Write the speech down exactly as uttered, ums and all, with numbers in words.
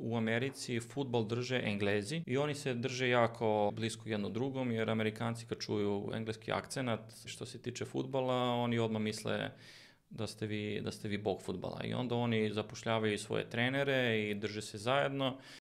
u Americi fudbal drže Englezi i oni se drže jako blisko jedno drugom, jer Amerikanci kad čuju engleski akcenat što se tiče fudbala, oni odmah misle da ste vi, da ste vi bog fudbala. I onda oni zapošljavaju svoje trenere i drže se zajedno